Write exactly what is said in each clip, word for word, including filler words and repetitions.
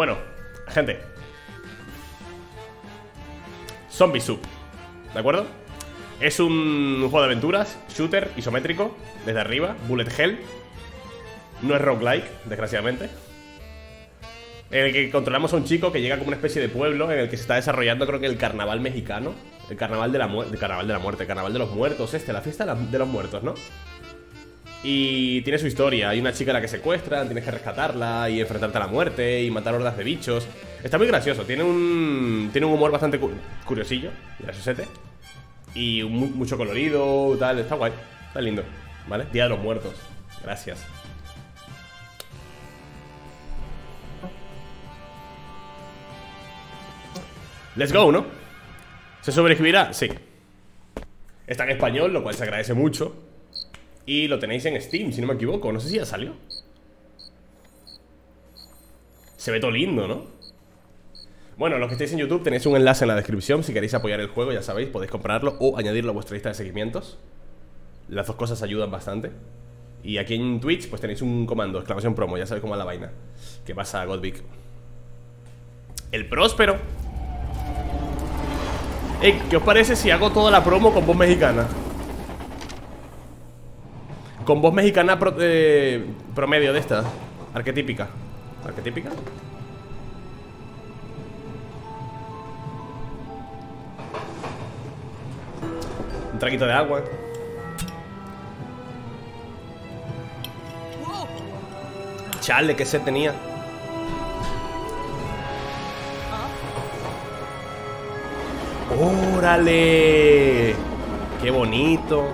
Bueno, gente, Zombie Soup, ¿de acuerdo? Es un juego de aventuras, shooter, isométrico, desde arriba, bullet hell. No es roguelike, desgraciadamente. En el que controlamos a un chico que llega como una especie de pueblo en el que se está desarrollando, creo que el carnaval mexicano. El carnaval de la muerte, el carnaval de la muerte, el carnaval de los muertos, este, la fiesta de, la, de los muertos, ¿no? Y tiene su historia. Hay una chica a la que secuestran, tienes que rescatarla y enfrentarte a la muerte y matar hordas de bichos. Está muy gracioso, tiene un tiene un humor bastante cu curiosillo, graciosete. Y mu mucho colorido, tal, está guay, está lindo, ¿vale? Día de los Muertos, gracias. Let's go, ¿no? ¿Se sobreescribirá? Sí. Está en español, lo cual se agradece mucho. Y lo tenéis en Steam, si no me equivoco. No sé si ya salió. Se ve todo lindo, ¿no? Bueno, los que estéis en YouTube tenéis un enlace en la descripción. Si queréis apoyar el juego, ya sabéis, podéis comprarlo o añadirlo a vuestra lista de seguimientos. Las dos cosas ayudan bastante. Y aquí en Twitch pues tenéis un comando, exclamación promo, ya sabéis cómo es la vaina. ¿Qué pasa, Godvic? El próspero. Ey, ¿qué os parece si hago toda la promo con voz mexicana? Con voz mexicana pro, eh, promedio de esta, arquetípica. ¿Arquetípica? Un traguito de agua. Chale, qué sed tenía. ¡Órale! ¡Qué bonito!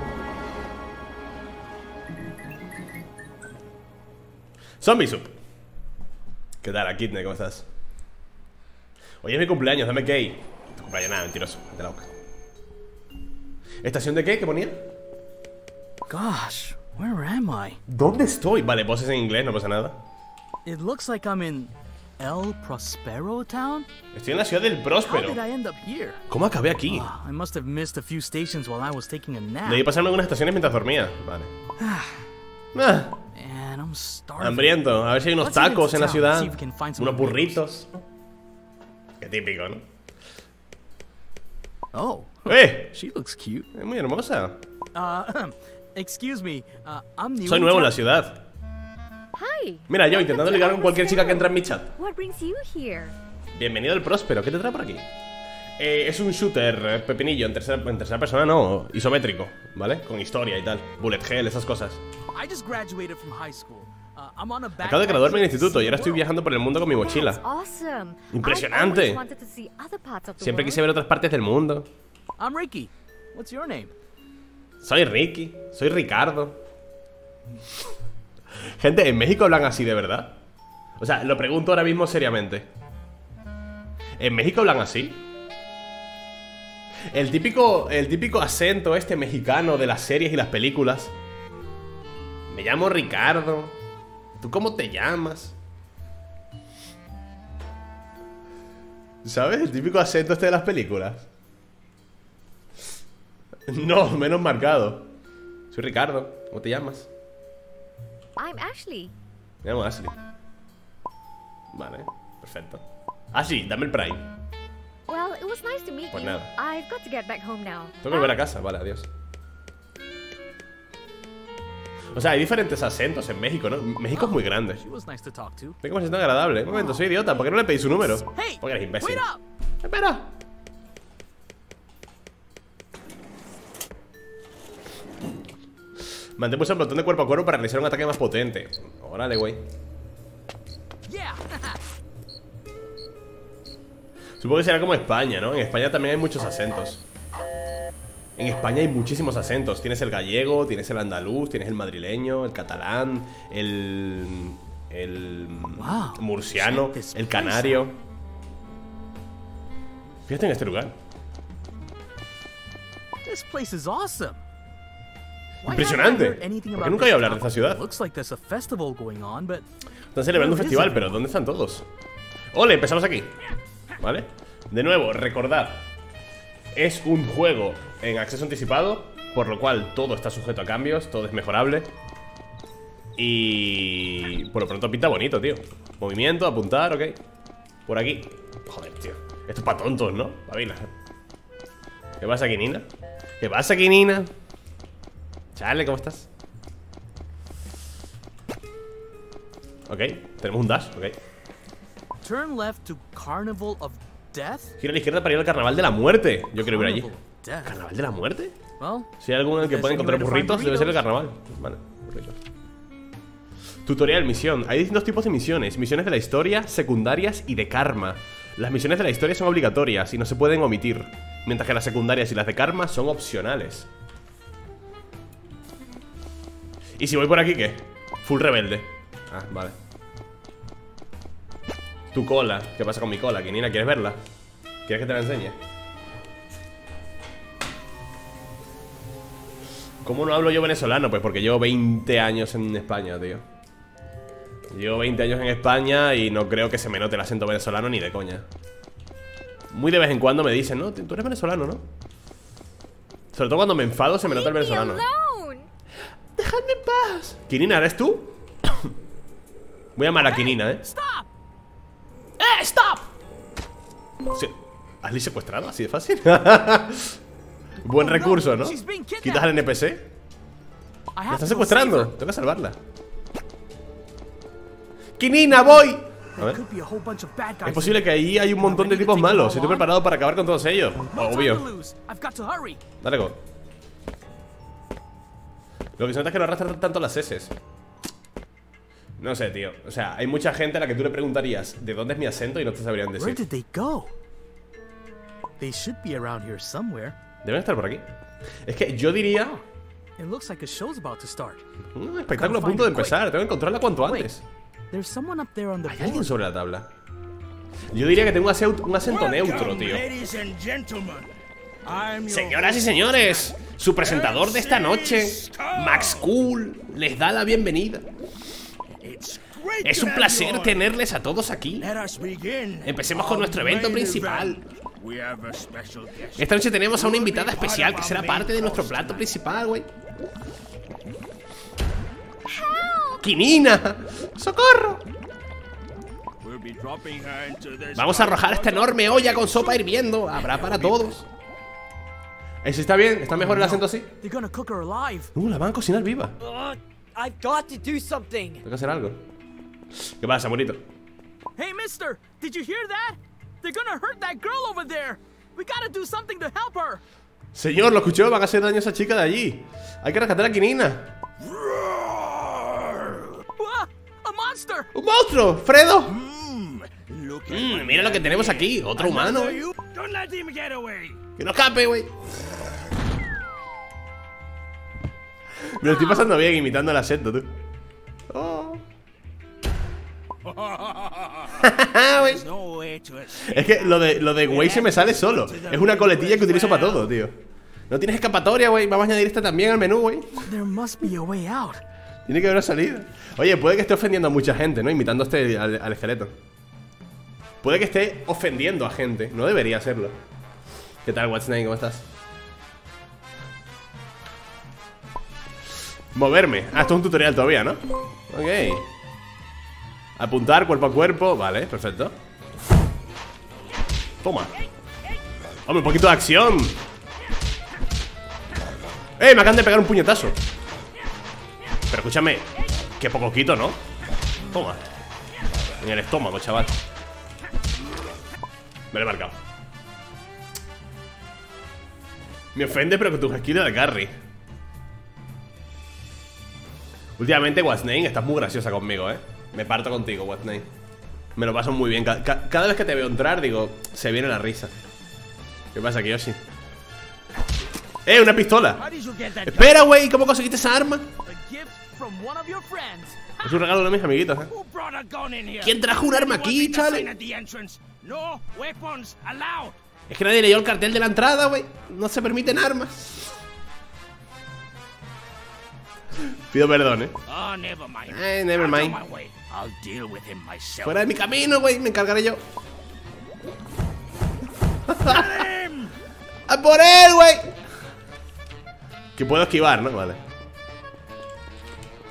Zombie Soup. ¿Qué tal, Kidney? ¿Cómo estás? Hoy es mi cumpleaños, dame cake. Tu cumpleaños, nada, mentiroso. Vete la boca. ¿Estación de qué? ¿Qué ponía? Gosh, where am I? ¿Dónde estoy? Vale, voces en inglés, no pasa nada. It looks like I'm in El Prospero Town. Estoy en la ciudad del Próspero. How did I end up here? ¿Cómo acabé aquí? Oh, I must have missed a few stations while I was taking a nap. Debí pasarme algunas estaciones mientras dormía. Vale. Ah. Man, I'm starving. Hambriento. A ver si hay unos tacos en la ciudad. See if we can find some Unos burritos. Qué típico, ¿no? Oh. ¡Eh! She looks cute. Es muy hermosa. Uh, excuse me. Uh, I'm new. Soy nuevo en la ciudad. Hi. Mira, yo intentando ligar con cualquier chica que entra en mi chat. What brings you here? Bienvenido al Próspero. ¿Qué te trae por aquí? Eh, es un shooter, eh, pepinillo, en tercera, en tercera persona, no, isométrico, ¿vale? Con historia y tal. Bullet hell, esas cosas. I just graduated from high school. Uh, I'm on a Acabo de graduarme en el instituto y ahora estoy viajando por el mundo con mi mochila. That's awesome. Impresionante. I've always wanted to see other parts of the Siempre world. quise ver otras partes del mundo. I'm Ricky. What's your name? Soy Ricky, soy Ricardo. Gente, ¿en México hablan así de verdad? O sea, lo pregunto ahora mismo seriamente. ¿En México hablan así? El típico, el típico acento este mexicano de las series y las películas. Me llamo Ricardo. ¿Tú cómo te llamas? ¿Sabes? El típico acento este de las películas. No, menos marcado. Soy Ricardo. ¿Cómo te llamas? I'm Ashley. Me llamo Ashley. Vale, perfecto. Ashley, dame el Prime. Well, it was nice to meet Pues you. nada. I've got to get back home now. Tengo que volver a casa, vale, adiós. O sea, hay diferentes acentos en México, ¿no? México es muy grande. She was nice to talk to. Qué conversación tan agradable. Un momento, soy idiota. ¿Por qué no le pedí su número? Hey, Porque eres imbécil. wait up. Espera. Mantén pulsado el botón de cuerpo a cuerpo para realizar un ataque más potente. Órale, güey. Yeah. Supongo que será como España, ¿no? En España también hay muchos acentos. En España hay muchísimos acentos. Tienes el gallego, tienes el andaluz, tienes el madrileño, el catalán, el... el... Wow, murciano, check this el place canario. Fíjate en este lugar. This place is awesome. Why Impresionante. haven't I heard anything ¿Por qué about nunca this he oído hablar de town? esta ciudad? Looks like there's a festival going on, but Están celebrando un Where is festival, it? pero ¿dónde están todos? Ole, empezamos aquí. ¿Vale? De nuevo, recordad, es un juego en acceso anticipado, por lo cual todo está sujeto a cambios, todo es mejorable. Y por lo pronto pinta bonito, tío. Movimiento, apuntar, ok. Por aquí. Joder, tío. Esto es para tontos, ¿no? Pavila. ¿Qué pasa aquí, Nina? ¿Qué pasa aquí, Nina? Chale, ¿cómo estás? Ok, tenemos un dash, ok. Turn left to Carnival of Death. Gira a la izquierda para ir al Carnaval de la Muerte. Yo quiero ir allí. Carnival of Death. ¿Carnaval de la Muerte? Well, Si hay algún en el que pueden encontrar burritos, debe ser el carnaval. Vale, burritos. Tutorial, misión. Hay distintos tipos de misiones. Misiones de la historia, secundarias y de karma. Las misiones de la historia son obligatorias y no se pueden omitir, mientras que las secundarias y las de karma son opcionales. ¿Y si voy por aquí qué? Full rebelde. Ah, vale. Tu cola. ¿Qué pasa con mi cola? Nina, ¿quieres verla? ¿Quieres que te la enseñe? ¿Cómo no hablo yo venezolano? Pues porque llevo veinte años en España, tío. Llevo veinte años en España y no creo que se me note el acento venezolano ni de coña. Muy de vez en cuando me dicen, no, tú eres venezolano, ¿no? Sobre todo cuando me enfado se me nota el venezolano. ¡Dejadme en paz! ¿Kinina, eres tú? Voy a llamar a Kinina, ¿eh? stop! ¡Eh, stop! Sí. ¿Has secuestrado? Así de fácil. Buen recurso, ¿no? Quitas al N P C. Me están secuestrando. Tengo que salvarla. ¡Kinina, voy! A ver. Es posible que ahí hay un montón de tipos malos. Estoy preparado para acabar con todos ellos. Obvio. Dale, go. Lo que se nota es que no arrastran tanto las S. No sé, tío. O sea, hay mucha gente a la que tú le preguntarías ¿de dónde es mi acento? Y no te sabrían decir. Deben estar por aquí. Es que yo diría un espectáculo a punto de empezar. Tengo que encontrarla cuanto antes. ¿Hay alguien sobre la tabla? Yo diría que tengo un acento, un acento neutro, tío. Señoras y señores, su presentador de esta noche, Max Cool, les da la bienvenida. Es un placer tenerles a todos aquí. Empecemos con nuestro evento principal. Esta noche tenemos a una invitada especial que será parte de nuestro plato principal, güey. ¡Kinina! ¡Socorro! Vamos a arrojar esta enorme olla con sopa hirviendo. Habrá para todos. ¿Ese está bien? ¿Está mejor el acento así? Uh, la van a cocinar viva. Tengo que hacer algo. ¿Qué pasa, bonito? Hey, mister, did you hear that? They're gonna hurt that girl over there. We gotta do something to help her. Señor, lo escuchó, van a hacer daño a esa chica de allí. Hay que rescatar a Kinina. A monster. ¡Un monstruo! ¡Fredo! Mm, mira lo que tenemos aquí, otro humano. Que no escape, güey. Me lo estoy pasando bien imitando el acento, tú. Oh. Es que lo de, lo de güey se me sale solo. Es una coletilla que utilizo para todo, tío. No tienes escapatoria, güey. Vamos a añadir esta también al menú, güey. Tiene que haber una salida. Oye, puede que esté ofendiendo a mucha gente, ¿no? Imitando este al, al esqueleto. Puede que esté ofendiendo a gente. No debería hacerlo. ¿Qué tal, What's Name? ¿Cómo estás? Moverme. Ah, esto es un tutorial todavía, ¿no? Ok. Apuntar cuerpo a cuerpo. Vale, perfecto. Toma. Hombre, un poquito de acción. ¡Eh! Me acaban de pegar un puñetazo. Pero escúchame, que poco quito, ¿no? Toma. En el estómago, chaval. Me lo he marcado. Me ofende, pero que tu esquina de carry. Últimamente, What's Name, estás muy graciosa conmigo, ¿eh? Me parto contigo, What's Name. Me lo paso muy bien. Ca ca Cada vez que te veo entrar, digo, se viene la risa. ¿Qué pasa, Kiyoshi? ¡Eh, una pistola! Espera, güey, ¿cómo conseguiste esa arma? Es un regalo de mis amiguitos, ¿eh? ¿Quién trajo un arma aquí, chale? Es que nadie leyó el cartel de la entrada, güey. No se permiten armas. Pido perdón, ¿eh? Eh, never mind. Fuera de mi camino, güey. Me encargaré yo. ¡A por él, güey! Que puedo esquivar, ¿no? Vale.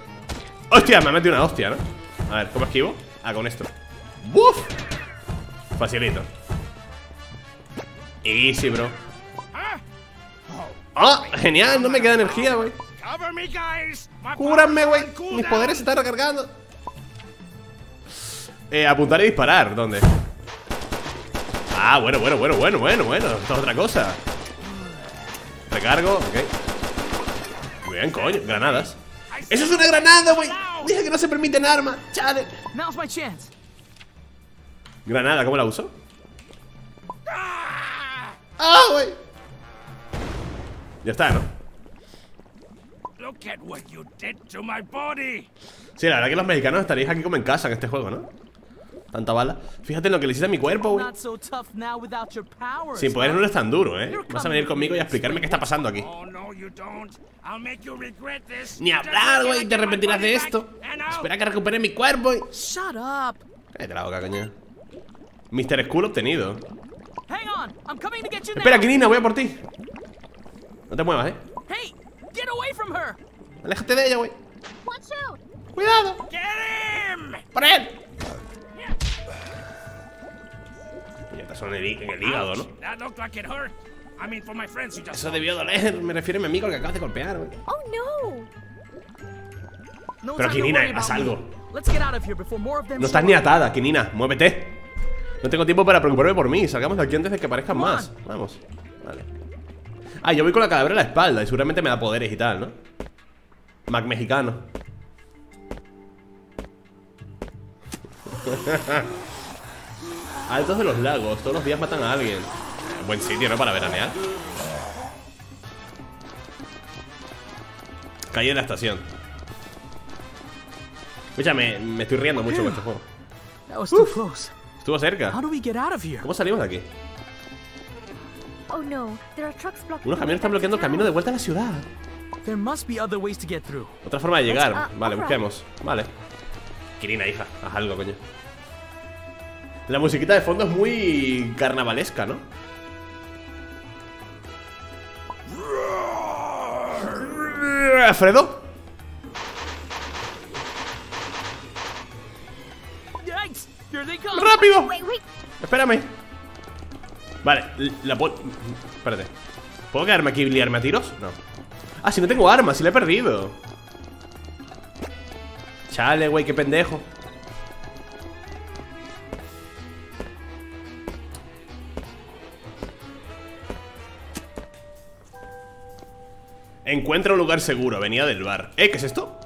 ¡Hostia! Me ha metido una hostia, ¿no? A ver, ¿cómo esquivo? Ah, con esto. ¡Buf! Facilito. Easy, bro. ¡Ah! Genial, no me queda energía, güey. ¡Cúbranme, güey! Mis poderes se están recargando. Eh, apuntar y disparar, ¿dónde? Ah, bueno, bueno, bueno, bueno, bueno, bueno. Esto es otra cosa. Recargo, ok. Muy bien, coño, granadas. ¡Eso es una granada, güey! Dije que no se permiten armas, chale. Now's my chance. Granada, ¿cómo la uso? ¡Ah, güey! Ya está, ¿no? Look at what you did to my body. Sí, la verdad que los mexicanos estaréis aquí como en casa en este juego, ¿no? Tanta bala. Fíjate en lo que le hiciste a mi cuerpo, güey. Not so tough now without your powers. Sin poderes no eres tan duro, ¿eh? Vas a venir conmigo y a explicarme qué está pasando aquí. Oh, no, you don't. I'll make you regret this. Ni hablar, güey, te arrepentirás de esto. Espera que recupere mi cuerpo y... Shut up. Cállate la boca, coño. mister Skull obtenido. Hang on. I'm coming to get you now. Espera, Kirina, voy a por ti. No te muevas, ¿eh? Hey, get away from her. Aléjate de ella, güey. Watch out! ¡Cuidado! Get him. ¡Por él! Puñetas, son en el, en el hígado, ¿no? That looked like it hurt. I mean, for my friends who just. Eso debió doler. Me refiero a mi amigo que acabas de golpear, güey. Oh no! No Pero, time to Kirina, worry haz about me. algo. Let's get out of here before more of them No estás show ni up. atada, Kirina. Muévete. No tengo tiempo para preocuparme por mí. Salgamos de aquí antes de que aparezcan más. Vamos. Vale. Ah, yo voy con la calavera a la espalda y seguramente me da poderes y tal, ¿no? Mac mexicano. Altos de los lagos. Todos los días matan a alguien. Buen sitio, ¿no? Para veranear. Calle de la estación. Escucha, me, me estoy riendo mucho con este juego. That was too close. Estuvo cerca. How do we get out of here? ¿Cómo salimos de aquí? Oh no, there are trucks blocking. Unos the way camiones están back bloqueando el to camino de town. vuelta a la ciudad. There must be other ways to get through. Otra forma de llegar. ah, Vale, alright. busquemos. Vale. Kirina, hija, haz algo, coño. La musiquita de fondo es muy carnavalesca, ¿no? ¿Alfredo? Yikes! Here they come. ¡Rápido! Wait, wait! Espérame. Vale, la puedo... Espérate. ¿Puedo quedarme aquí y liarme a tiros? No. Ah, si no tengo armas, si la he perdido. Chale, güey, qué pendejo. Encuentra un lugar seguro, venía del bar. ¿Eh? ¿Qué es esto?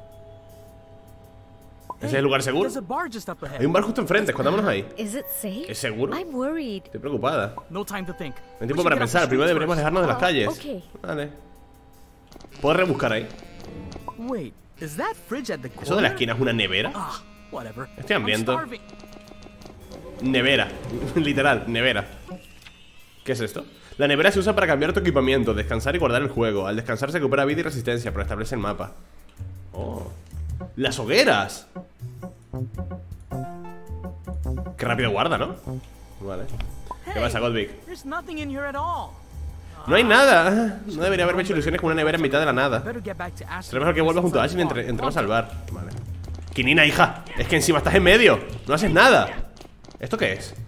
¿Ese es el lugar seguro? There's a bar just up ahead. Hay un bar justo enfrente, escondámonos ahí. Is it safe? ¿Es seguro? I'm worried. Estoy preocupada. No time to think. No hay We tiempo should para get off the pensar, primero streets deberíamos first. dejarnos de las Oh, calles. ok. Vale. ¿Puedo rebuscar ahí? Wait, is that fridge at the corner? ¿Eso de la esquina es una nevera? Ah, whatever. Estoy I'm hambriento. starving. Nevera. Literal, nevera. ¿Qué es esto? La nevera se usa para cambiar tu equipamiento, descansar y guardar el juego. Al descansar se recupera vida y resistencia, pero establece el mapa. Oh. ¡Las hogueras! Qué rápido guarda, ¿no? Vale. ¿Qué Hey, pasa, Goldvick? There's nothing in here at all. No hay nada. No debería haberme hecho ilusiones con una nevera en mitad de la nada. Better get back to Ashley. Será mejor que vuelvas junto a Ashley y entre- entremos al bar. Vale. Kirina, hija. Es que encima estás en medio. No haces nada. ¿Esto qué es?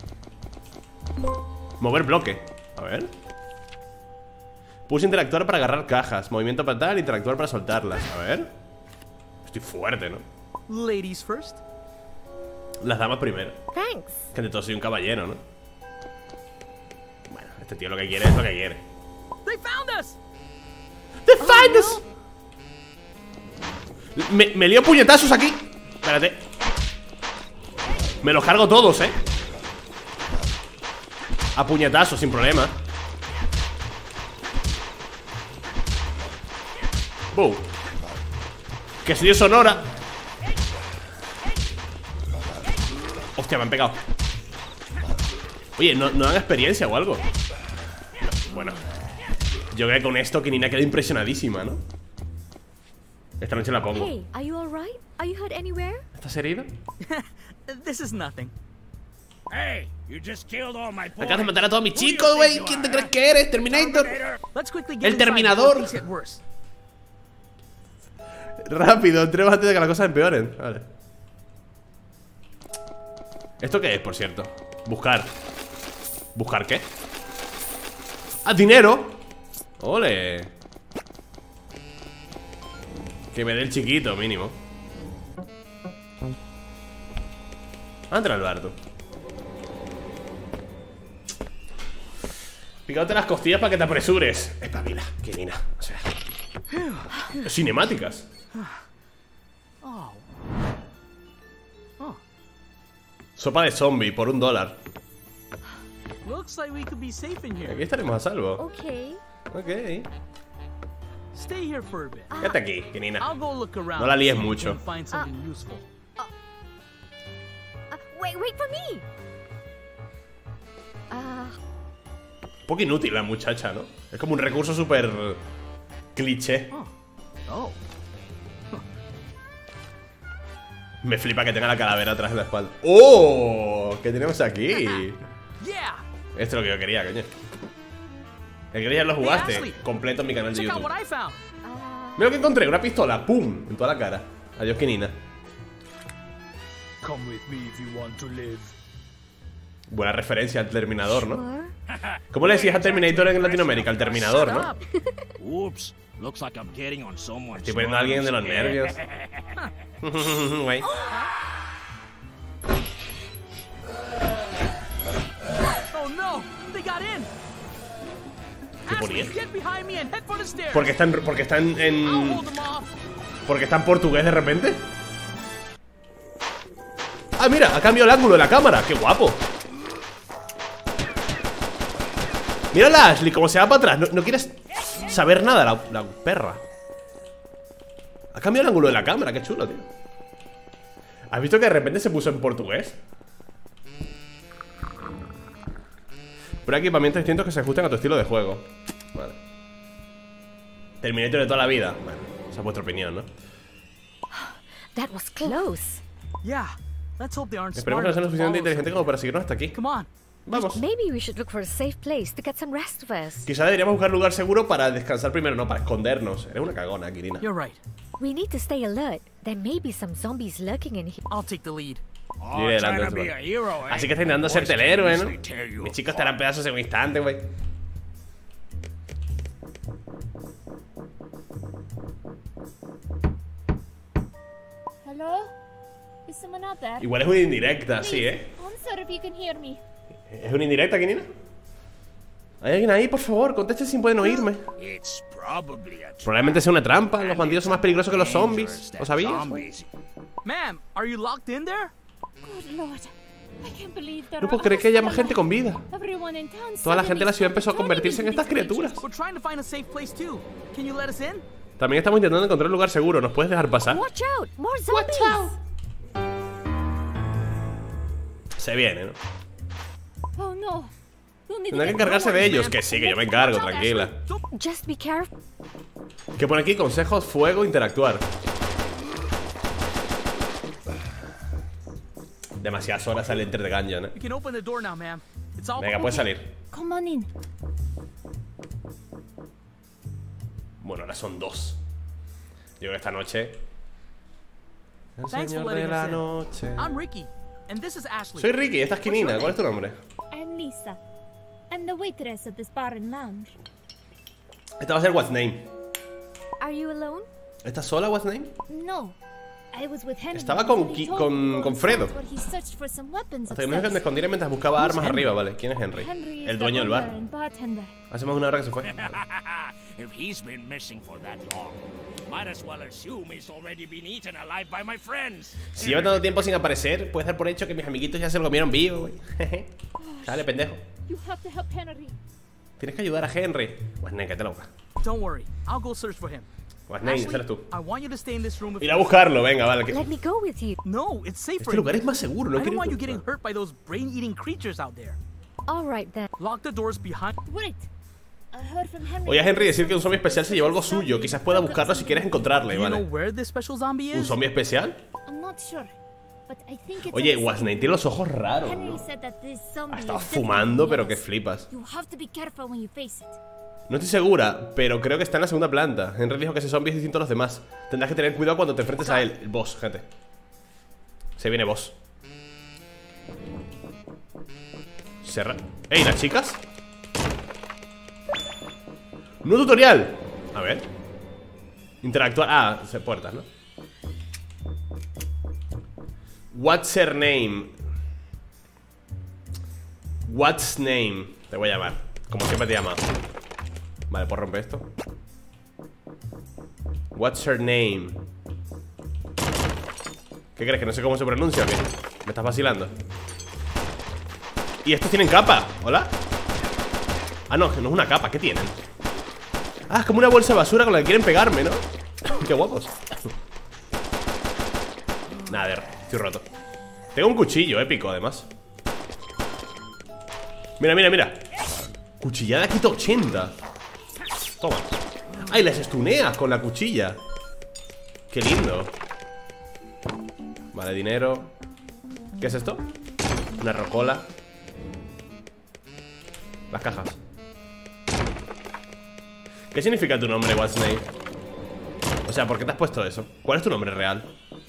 Mover bloque. A ver. Pulsa interactuar para agarrar cajas. Movimiento para tal, interactuar para soltarlas. A ver. Estoy fuerte, ¿no? Ladies first. Las damas primero. Thanks. Que de todo soy un caballero, ¿no? Bueno, este tío lo que quiere es lo que quiere. They found us. ¡The find us! Me, me lío puñetazos aquí. Espérate. Me los cargo todos, ¿eh? A puñetazos, sin problema. ¡Bum! ¡Que soy de Sonora! Hostia, me han pegado. Oye, ¿no, no dan experiencia o algo? No, bueno. Yo creo que con esto Kirina queda impresionadísima, ¿no? Esta noche la pongo. Hey, are you alright? Are you hurt anywhere? ¿Estás herido? This is nothing. Hey, you just killed all my boys. Acabas de matar a todos mis Who do you chicos, think güey. you ¿Quién te are, crees huh? que eres? Terminator. Terminator. Let's quickly get El inside Terminador. before things get worse. Rápido, entremos antes de que las cosas empeoren. Vale. ¿Esto qué es, por cierto? Buscar. ¿Buscar qué? ¡Ah, dinero! ¡Ole! Que me dé el chiquito, mínimo. Entra al bar, tú. Pícate las costillas para que te apresures. Espabila, Kirina. O sea, cinemáticas. Oh. Oh. Sopa de zombie por un dólar. Looks like we could be safe in here. Aquí estaremos a salvo. Okay. Ok. Stay here for a bit. Quédate aquí, Kirina. I'll go look around. No la líes see if we mucho. can Find something useful. Uh, wait, wait for me. Uh, Un poco inútil la muchacha, ¿no? Es como un recurso súper cliché. Oh. Oh. Me flipa que tenga la calavera atrás de la espalda. ¡Oh! ¿Qué tenemos aquí? Yeah. Esto es lo que yo quería, coño. El que ya lo jugaste. Ashley. Completo en mi canal de Check out YouTube. what I found. uh, Mira lo que encontré, una pistola. ¡Pum! En toda la cara. Adiós, Kinina. Come with me if you want to live. Buena referencia al Terminador, ¿no? sure. ¿Cómo le decías a Terminator en Latinoamérica? Al Terminador, Shut ¿no? up. Oops. Looks like I'm getting on someone's Estoy poniendo a alguien de los nervios. Güey. Oh no, they got in. ¿Qué Ashley, ponía? get behind me and head for the stairs. Porque están, porque están I'll en... hold them off. Porque está en portugués de repente. Ah, mira, ha cambiado el ángulo de la cámara. ¡Qué guapo! Mira la Ashley, como se va para atrás. No, no quieres saber nada, la, la perra. Ha cambiado el ángulo de la cámara, qué chulo, tío. ¿Has visto que de repente se puso en portugués? Pero hay equipamientos distintos que se ajustan a tu estilo de juego. Vale. Terminator de toda la vida. Bueno, esa es vuestra opinión, ¿no? That was close. Yeah, let's hope they aren't Esperemos smart que no sean lo enough to suficientemente follow us. inteligentes como para seguirnos hasta aquí. Come on. Vamos. Maybe we should look for a safe place to get some rest first. Quizá deberíamos buscar lugar seguro para descansar primero, no para escondernos. Eres una cagona, Kirina. You're right. We need to stay alert. There may be some zombies lurking in here. I'll take the lead. Oh, Diré trying delante, to be chaval. a hero, eh? Así que está intentando Boys hacerte el can héroe, easily ¿no? tear you Mis chicos apart. estarán pedazos en un instante, güey. Hello? Is someone out there? Igual es una indirecta, sí, ¿eh? Answer if you can hear me. ¿Es una indirecta, Kirina? ¿Hay alguien ahí, por favor? Conteste si pueden oírme. It's probably a Probablemente sea una trampa. Los bandidos son más peligrosos que los zombies. ¿Lo sabías? Zombies. Ma'am, are you locked in there? Good lord. I can't believe there No puedo are creer que haya others más gente con vida. alive. Everyone in town Toda la gente de la ciudad empezó a suddenly convertirse en started estas turning into criaturas. these We're trying to find a safe place too. Can you let us in? También estamos intentando encontrar un lugar seguro. ¿Nos puedes dejar pasar? Watch out! More zombies! Se viene, ¿no? creatures. Oh no. You'll need to Tendrá que get encargarse de worries, ellos. man. Que sí, que yo me encargo, tranquila. Don't Just be careful. ¿Qué pone aquí? Consejos, fuego, interactuar. Demasiadas horas al enter de Gungeon, ¿eh? You can open the door now, ma'am. It's all Venga, puedes salir. Come on in. Bueno, ahora son dos. Yo creo que esta noche... El Thanks for señor de letting la us in. noche. I'm Ricky, and this is Ashley. Soy Ricky, esta es Kinina. ¿Cuál es tu nombre? I'm Lisa. I'm the waitress at this bar and lounge. Esta va a ser What's Name. Are you alone? ¿Estás sola, What's Name? No. I was with Henry. Estaba con but he Ki- told con- me to go con Fredo. inside where he searched for some weapons Hasta que me dijo que me upstairs. escondiera mientras buscaba armas Henry? arriba, ¿vale? ¿Quién es Henry? Henry is El the dueño del owner bar. and bartender. Hace más de una hora que se fue. If he's been missing for that long, might as well assume he's already been eaten alive by my friends. Si lleva tanto tiempo sin aparecer, puede dar por hecho que mis amiguitos ya se lo comieron vivo, güey. Dale, pendejo. You have to help Henry. Tienes que ayudar a Henry. What's Name, cállate la boca. Don't worry, I'll go search for him. What's Name, ese Ashley, eres tú. I want you to stay in this room with Ir a buscarlo, venga, vale. que- Let me go with you. No, it's safe for Este lugar him. es más seguro, no I don't quiero want you ir- getting hurt by those brain-eating creatures out there. All right then. Lock the doors behind. Wait. I heard from Henry. Oye a Henry decir que un zombie especial se llevó algo suyo. Quizás pueda buscarlo si quieres encontrarle, Do you know ¿vale? where this special zombie ¿Un is? zombie especial? I'm not sure, but I think it's Oye, in the What's Name city. tiene los ojos raros, Henry ¿no? said that this zombie Ha estado is different fumando, than the pero que others. flipas. You have to be careful when you face it. No estoy segura, pero creo que está en la segunda planta. Henry dijo que ese zombie es distinto a los demás. Tendrás que tener cuidado cuando te enfrentes a él. El boss, gente. Se viene boss. Cerra. ¡Ey, las chicas! ¡Nuevo tutorial! A ver. Interactuar. Ah, puertas, ¿no? What's her name? What's name? Te voy a llamar. Como siempre te llama. Vale, pues rompe esto. What's her name? ¿Qué crees? ¿Que no sé cómo se pronuncia o qué? ¿Me estás vacilando? Y estos tienen capa. ¿Hola? Ah, no, que no es una capa. ¿Qué tienen? Ah, es como una bolsa de basura con la que quieren pegarme, ¿no? Qué guapos. Nada, a ver, estoy roto. Tengo un cuchillo épico, además. Mira, mira, mira. Cuchillada quita ochenta. Toma. ¡Ay, las estuneas con la cuchilla! ¡Qué lindo! Vale, dinero. ¿Qué es esto? Una rocola. Las cajas. ¿Qué significa tu nombre, What's name? O sea, ¿por qué te has puesto eso? ¿Cuál es tu nombre real?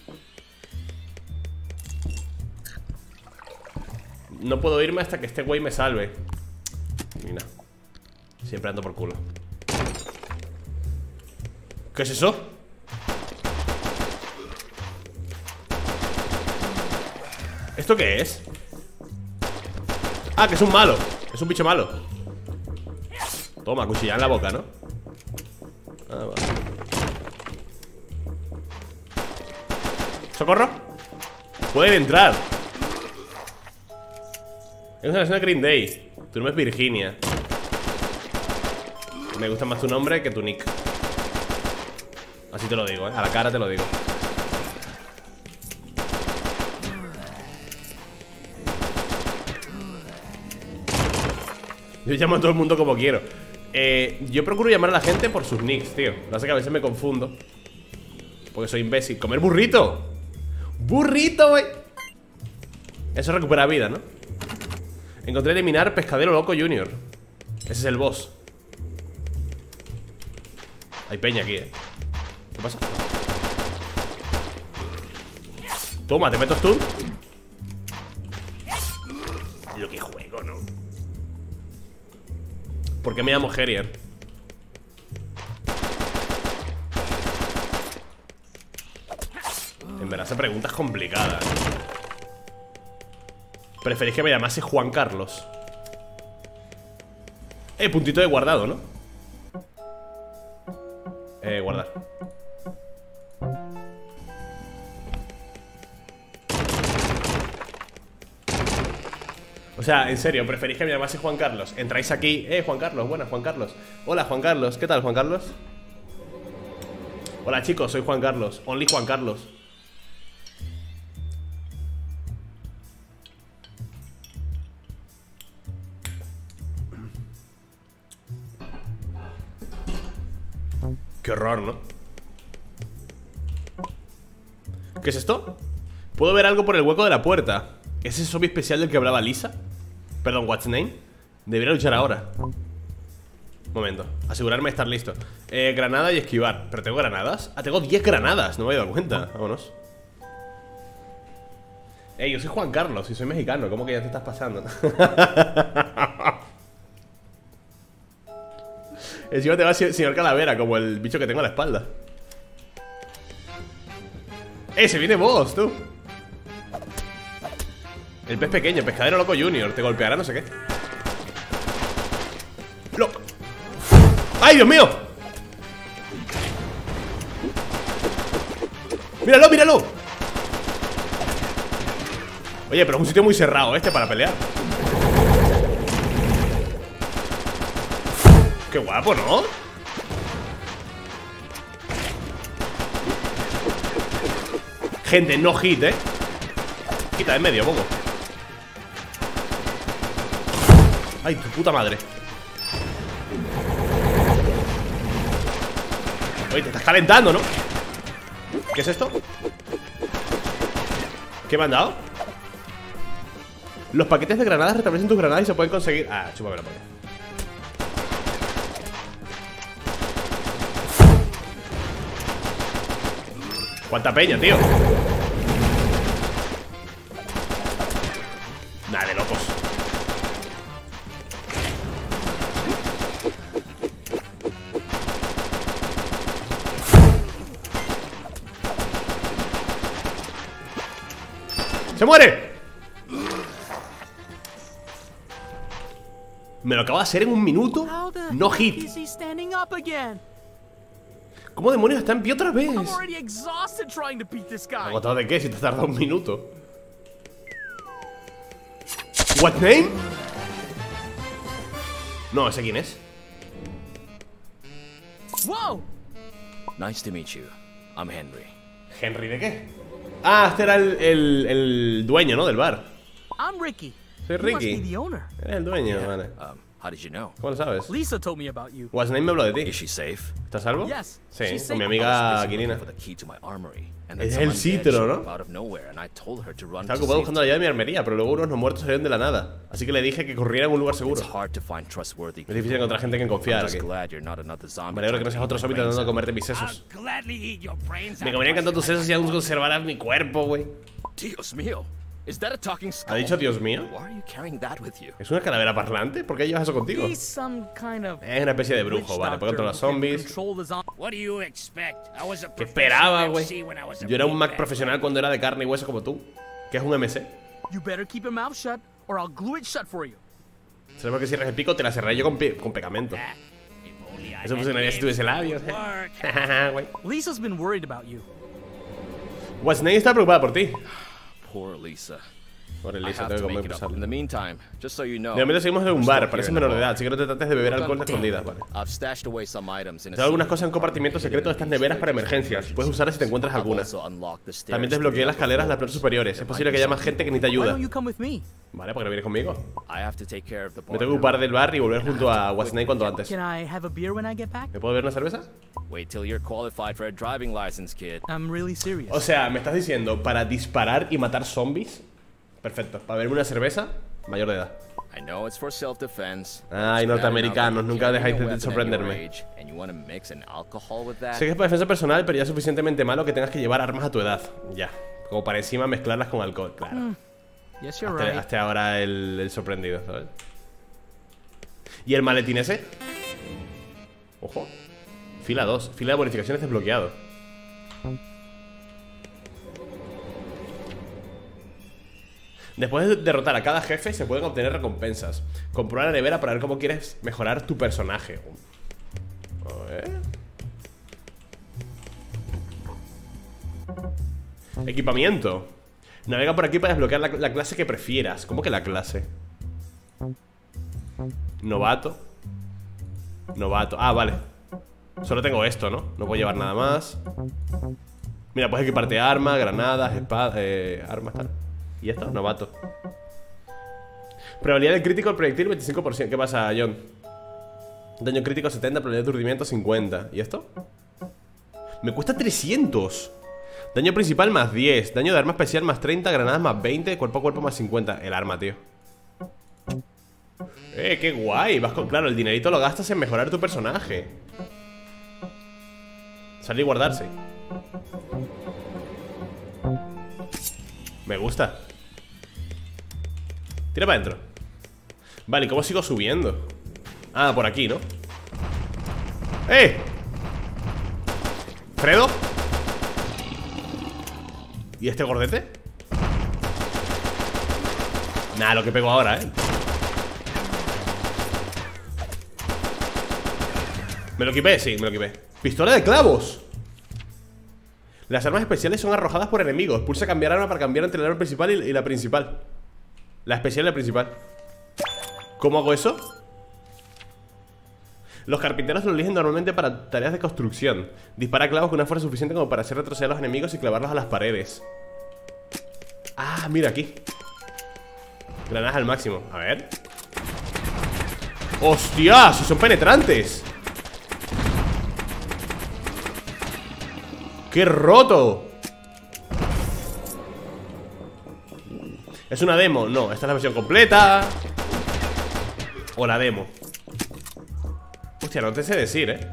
No puedo irme hasta que este güey me salve. Mira. Siempre ando por culo. ¿Qué es eso? ¿Esto qué es? Ah, que es un malo. Es un bicho malo. Toma, cuchilla en la boca, ¿no? Ah, va. ¿Socorro? Pueden entrar. Es una versión de Green Day. Tu nombre es Virginia. Me gusta más tu nombre que tu nick. Así te lo digo, ¿eh? A la cara te lo digo. Yo llamo a todo el mundo como quiero. eh, Yo procuro llamar a la gente por sus nicks, tío. Lo que pasa es que a veces me confundo porque soy imbécil. ¡Comer burrito! ¡Burrito, güey! Eso recupera vida, ¿no? Encontré eliminar Pescadero Loco Junior. Ese es el boss. Hay peña aquí, ¿eh? ¿Qué pasa? Toma, ¿te meto stun? Lo que juego, ¿no? ¿Por qué me llamo Harrier? En verdad esa pregunta es complicada. Preferís que me llamase Juan Carlos. Eh, puntito de guardado, ¿no? Eh, guardar. O sea, en serio, ¿preferís que me llamase Juan Carlos? Entráis aquí. Eh, Juan Carlos, buenas, Juan Carlos. Hola, Juan Carlos, ¿qué tal, Juan Carlos? Hola, chicos, soy Juan Carlos. Only Juan Carlos. Qué horror, ¿no? ¿Qué es esto? Puedo ver algo por el hueco de la puerta. ¿Es ese zombie especial del que hablaba Lisa? Perdón, what's name? Debería luchar ahora. Momento, asegurarme de estar listo. eh, Granada y esquivar. ¿Pero tengo granadas? Ah, tengo diez granadas, no me había dado cuenta. Vámonos. Eh, yo soy Juan Carlos y soy mexicano. ¿Cómo que ya te estás pasando? Encima te va señor Calavera, como el bicho que tengo a la espalda. ¡Eh, se viene boss, tú! El pez pequeño, el pescadero loco junior. Te golpeará no sé qué. ¡Loco! ¡Ay, Dios mío! ¡Míralo, míralo! Oye, pero es un sitio muy cerrado este para pelear. Qué guapo, ¿no? Gente, no hit, ¿eh? Quita de en medio, poco. Ay, tu puta madre. Oye, te estás calentando, ¿no? ¿Qué es esto? ¿Qué me han dado? Los paquetes de granadas restablecen tus granadas y se pueden conseguir. Ah, chúpame la polla. ¿Cuánta peña, tío? Nada de locos. ¡Se muere! Me lo acabo de hacer en un minuto. How the No heck hit. is he standing up again? ¿Cómo demonios está en pie otra vez? I'm already exhausted trying to beat this guy. ¿Agotado de qué? Si te has tardado un minuto. ¿What name? No, ¿ese quién es? Whoa! Nice to meet you. I'm Henry. ¿Henry de qué? Ah, este era el, el, el dueño, ¿no? Del bar. I'm Ricky. Soy You must be Ricky. the owner. Eres el dueño, vale. Um, how did you know? ¿Cómo lo sabes? Lisa told me about you. What's name me habló de ti. Is she safe? ¿Estás salvo? Yes, Sí, she's con mi safe. amiga Busy Kirina. looking for the key to my armory, and Es then el someone dead citro, showed ¿no? up out of nowhere, and I told her to run Estaba to ocupado safety. buscando la llave de mi armería, pero luego unos no muertos salieron de la nada. Así que le dije que corriera en un lugar seguro. It's hard to find trustworthy Es difícil encontrar gente en quien I'm confiar just aquí. glad you're not another zombie. Me alegro que no seas otro zombie tratando de comerte mis I'll sesos. gladly eat your brains Me out. comerían tanto tus sesos y aún conservarás mi cuerpo, güey. Dios mío. Is that a talking skull? ¿Ha dicho Dios mío? Why are you carrying that with you? ¿Es una calavera parlante? ¿Por qué llevas eso contigo? He's some kind of Es una especie de witch brujo, vale, doctor puede controlar who can zombies. control the zom- What do you expect? I was a ¿Qué esperaba, professional güey? M C when I was a Yo era un Mac meatbag. profesional cuando era de carne y hueso como tú. ¿Qué es un M C? You better keep your mouth shut or I'll glue it shut for you. Sabemos que cierres el pico, te la cerraré yo con, pe- con pegamento. Ah, if only I Eso had funcionaría si limbs, tuviese it labios. would work. Güey. Lisa's been worried about you. What's name está preocupada por ti. Poor Lisa. Por el I Lisa, have tengo to que make it up. In empezar. the meantime, just so you know. De momento seguimos en un we're bar, still pareces here in menor the de bar. edad, así que no te trates de beber alcohol de escondidas, vale. I've stashed away some items in a Tengo algunas safe cosas en compartimentos secretos de estas neveras para emergencias. Puedes usarlas si te encuentras I've alguna. also unlocked the stairs También to the desbloqueé las upper escaleras de las floor. plantas superiores. Es posible que haya más gente que necesita Why ayuda. don't you come with me? Vale, porque no vienes conmigo. I have to take care of the Me tengo que ocupar del bar y volver junto a What's Name cuanto antes. Can I have a beer when I get back? ¿Me puedo beber una cerveza? Wait till you're qualified for a driving license, kid. I'm really serious. O sea, me estás diciendo para disparar y matar zombies. Perfecto. Para beberme una cerveza, mayor de edad. I know it's for self-defense. Ay, norteamericanos, nunca dejáis de sorprenderme. And you want to mix an alcohol with that? Sé que es para defensa personal, pero ya es suficientemente malo que tengas que llevar armas a tu edad. Ya. Como para encima mezclarlas con alcohol, claro. Yes, you're Hasta, right. hasta ahora el, el sorprendido, ¿sabes? ¿Y el maletín ese? Ojo. Fila dos. Fila de bonificaciones desbloqueado. Después de derrotar a cada jefe se pueden obtener recompensas. Comprueba la nevera para ver cómo quieres mejorar tu personaje. A ver. Equipamiento. Navega por aquí para desbloquear la, la clase que prefieras. ¿Cómo que la clase? Novato. Novato. Ah, vale. Solo tengo esto, ¿no? No puedo llevar nada más. Mira, puedes equiparte armas, granadas, espadas, eh, armas, tal. Y esto, novato. Probabilidad de crítico al proyectil veinticinco por ciento. ¿Qué pasa, John? Daño crítico setenta, probabilidad de aturdimiento cincuenta. ¿Y esto? Me cuesta trescientos. Daño principal más diez. Daño de arma especial más treinta. Granadas más veinte. Cuerpo a cuerpo más cincuenta. El arma, tío. Eh, qué guay. Vas con... Claro, el dinerito lo gastas en mejorar tu personaje. Salir y guardarse. Me gusta. Tira para adentro. Vale, ¿y cómo sigo subiendo? Ah, por aquí, ¿no? ¡Eh! ¿Fredo? ¿Y este gordete? Nah, lo que pego ahora, ¿eh? ¿Me lo equipé? Sí, me lo equipé. ¡Pistola de clavos! Las armas especiales son arrojadas por enemigos. Pulsa cambiar arma para cambiar entre el arma principal y, y la principal. La especial y la principal. ¿Cómo hago eso? Los carpinteros lo eligen normalmente para tareas de construcción. Dispara clavos con una fuerza suficiente como para hacer retroceder a los enemigos y clavarlos a las paredes. Ah, mira aquí. Granadas al máximo. A ver. ¡Hostia! ¡Si son penetrantes! ¡Qué roto! ¿Es una demo? No, esta es la versión completa. O la demo. Hostia, no te sé decir, ¿eh?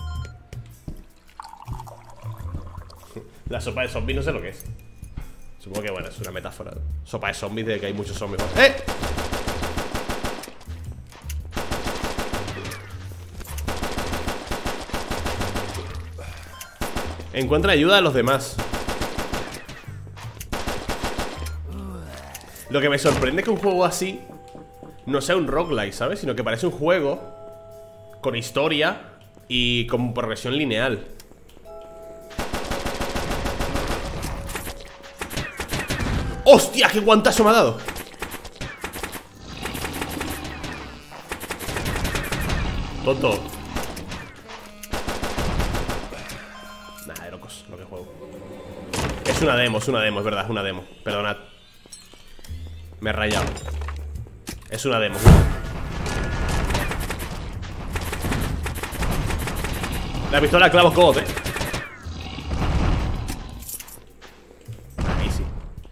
La sopa de zombies no sé lo que es. Supongo que, bueno, es una metáfora. Sopa de zombies de que hay muchos zombies. ¡Eh! Encuentra ayuda a los demás. Lo que me sorprende es que un juego así no sea un roguelike, ¿sabes? Sino que parece un juego con historia y con progresión lineal. ¡Hostia! ¡Qué guantazo me ha dado! Tonto. Nada de locos, lo que juego. Es una demo, es una demo, es verdad, es una demo. Perdonad. Me he rayado. Es una demo. La pistola clavo God, eh. Ahí sí.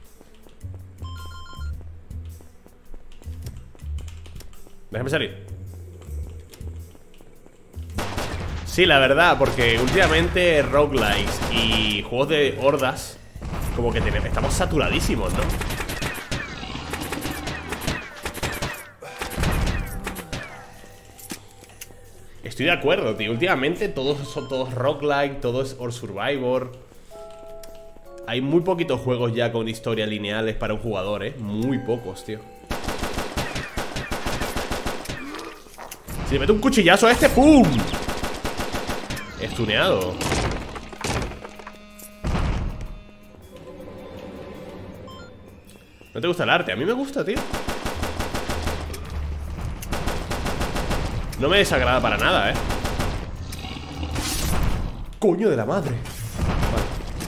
Déjame salir. Sí, la verdad, porque últimamente roguelikes y juegos de hordas como que tenemos, estamos saturadísimos, ¿no? Estoy de acuerdo, tío. Últimamente todos son todos roguelike, todo es Or Survivor. Hay muy poquitos juegos ya con historias lineales para un jugador, ¿eh? Muy pocos, tío. Si le meto un cuchillazo a este, ¡pum! Estuneado. ¿No te gusta el arte? A mí me gusta, tío. No me desagrada para nada, eh. Coño de la madre. Vale.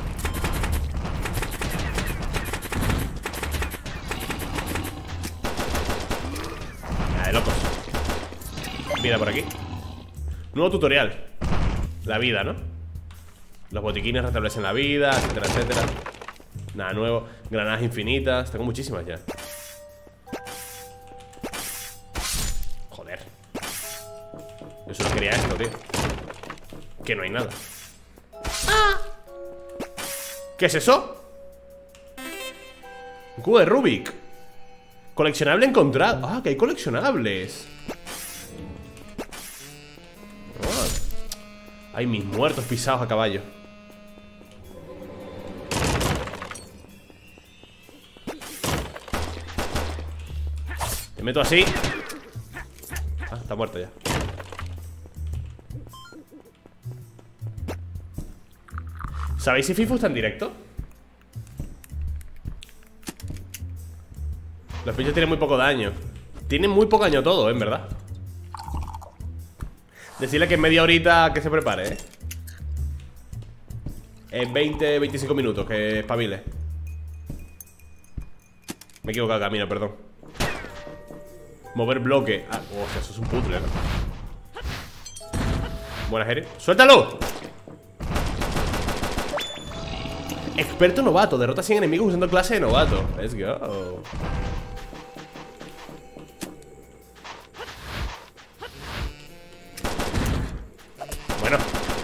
Nada de locos. Mira por aquí. Nuevo tutorial. La vida, ¿no? Los botiquines restablecen la vida, etcétera, etcétera. Nada nuevo. Granadas infinitas. Tengo muchísimas ya. Joder. Yo solo quería esto, tío. Que no hay nada. ¡Ah! ¿Qué es eso? Un cubo de Rubik. Coleccionable encontrado. Ah, que hay coleccionables. Ay, mis muertos pisados a caballo. Me meto así. Ah, está muerto ya. ¿Sabéis si FIFU está en directo? Los bichos tienen muy poco daño. Tienen muy poco daño todo, ¿eh? En verdad. Decirle que en media horita que se prepare, ¿eh? En veinte, veinticinco minutos, que espabile. Me he equivocado de camino, perdón. Mover bloque. Ah, oh, eso es un puzzle, ¿no? Buena, Jerry. ¡Suéltalo! Experto novato. Derrota a cien enemigos usando clase de novato. Let's go. Bueno.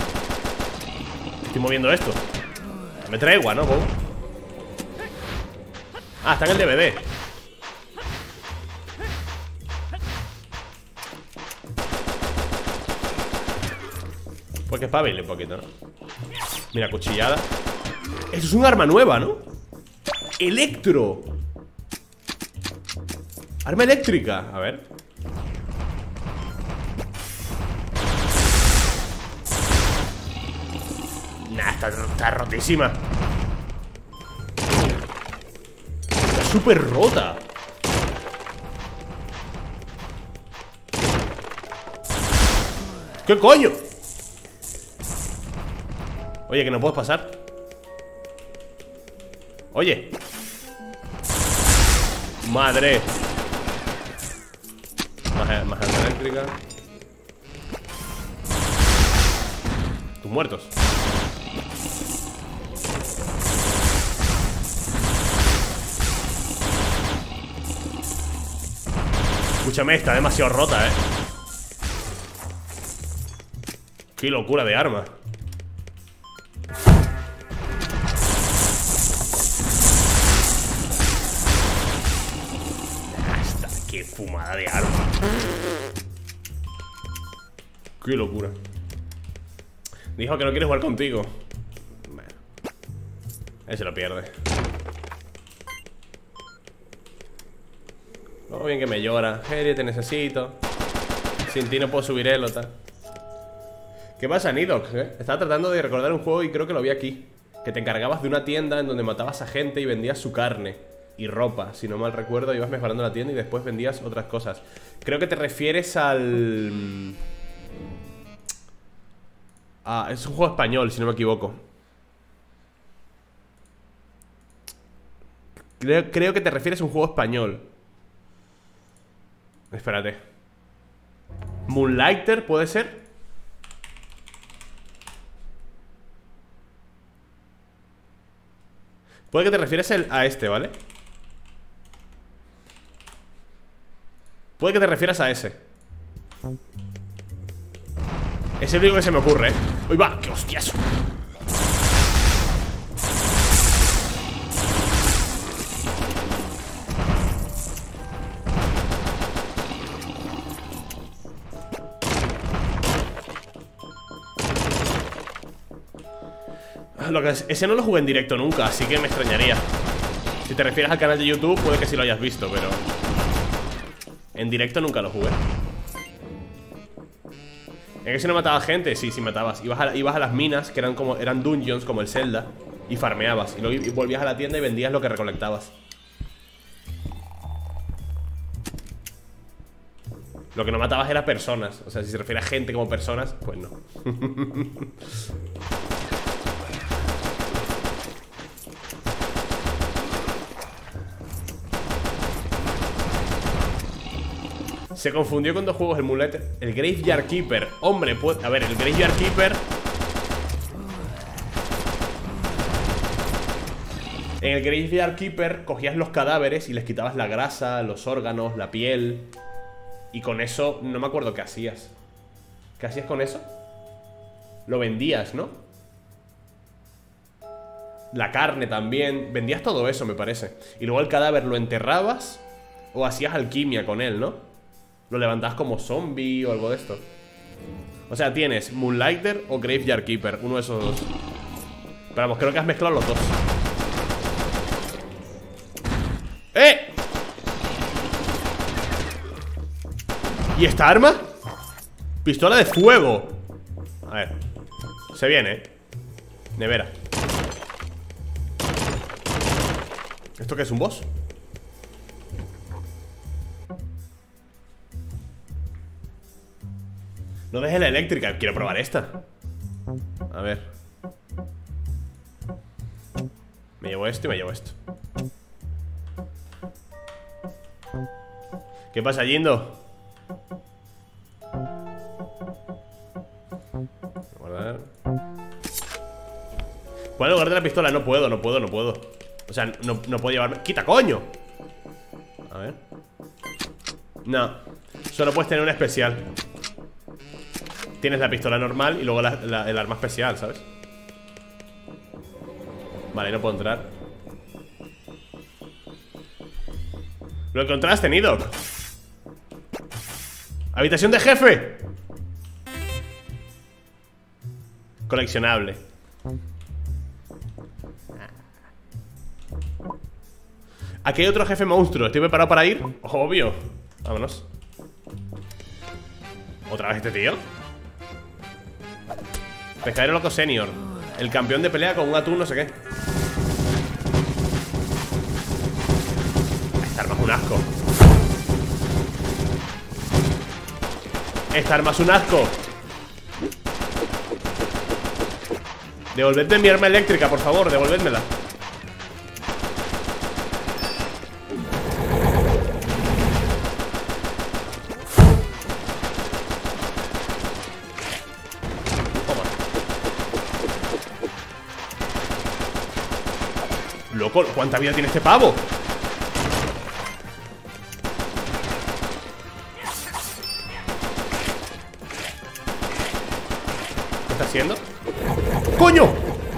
Estoy moviendo esto. Me tregua, ¿no, Bob? Ah, está en el D V D. Pues que espabile un poquito, ¿no? Mira, cuchillada. Eso es un arma nueva, ¿no? Electro. Arma eléctrica. A ver. Nah, está, está rotísima. Está súper rota. ¿Qué coño? Oye, que no puedo pasar. Oye. Madre. Más, más arma eléctrica. Tus muertos. Escúchame, está demasiado rota, eh. Qué locura de arma. Qué fumada de arma. Qué locura. Dijo que no quiere jugar contigo. Bueno, él se lo pierde. O bien que me llora. Harry, te necesito. Sin ti no puedo subir elo, tal. ¿Qué pasa, Nidox? ¿Eh? Estaba tratando de recordar un juego y creo que lo vi aquí. Que te encargabas de una tienda en donde matabas a gente y vendías su carne y ropa. Si no mal recuerdo, ibas mejorando la tienda y después vendías otras cosas. Creo que te refieres al... Ah, es un juego español, si no me equivoco. Creo, creo que te refieres a un juego español. Espérate. Moonlighter, ¿puede ser? Puede que te refieras a este, ¿vale? Puede que te refieras a ese. Es el único que se me ocurre, ¿eh? ¡Uy, va! ¡Qué hostiazo! Lo que es, ese no lo jugué en directo nunca, así que me extrañaría. Si te refieres al canal de YouTube, puede que sí lo hayas visto, pero en directo nunca lo jugué. ¿En que si no mataba gente? Sí, sí matabas. Ibas a, ibas a las minas, que eran como eran dungeons, como el Zelda, y farmeabas. Y luego y volvías a la tienda y vendías lo que recolectabas. Lo que no matabas era personas. O sea, si se refiere a gente como personas, pues no. Se confundió con dos juegos el Moonlighter. El Graveyard Keeper. Hombre, pues, a ver, el Graveyard Keeper. En el Graveyard Keeper cogías los cadáveres y les quitabas la grasa, los órganos, la piel. Y con eso, no me acuerdo qué hacías. ¿Qué hacías con eso? Lo vendías, ¿no? La carne también. Vendías todo eso, me parece. Y luego el cadáver lo enterrabas o hacías alquimia con él, ¿no? Lo levantabas como zombie o algo de esto. O sea, tienes Moonlighter o Graveyard Keeper. Uno de esos dos. Pero vamos, creo que has mezclado los dos. ¡Eh! ¿Y esta arma? Pistola de fuego. A ver. Se viene, ¿eh? Nevera. ¿Esto qué es? ¿Un boss? No dejes la eléctrica, quiero probar esta. A ver. Me llevo esto y me llevo esto. ¿Qué pasa, Jindo? Guardar. ¿Puedo guardar la pistola? No puedo, no puedo, no puedo. O sea, no, no puedo llevarme... ¡Quita, coño! A ver. No. Solo puedes tener una especial. Tienes la pistola normal y luego la, la, el arma especial, ¿sabes? Vale, no puedo entrar. Lo encontraste, Nidoc. Habitación de jefe. Coleccionable. Aquí hay otro jefe monstruo. ¿Estoy preparado para ir? Obvio. Vámonos. ¿Otra vez este tío? Pescadero loco senior. El campeón de pelea con un atún no sé qué. Esta arma es un asco. Esta arma es un asco. Devolvedme mi arma eléctrica, por favor, devolvédmela. Loco, ¿cuánta vida tiene este pavo? ¿Qué está haciendo? ¡Coño!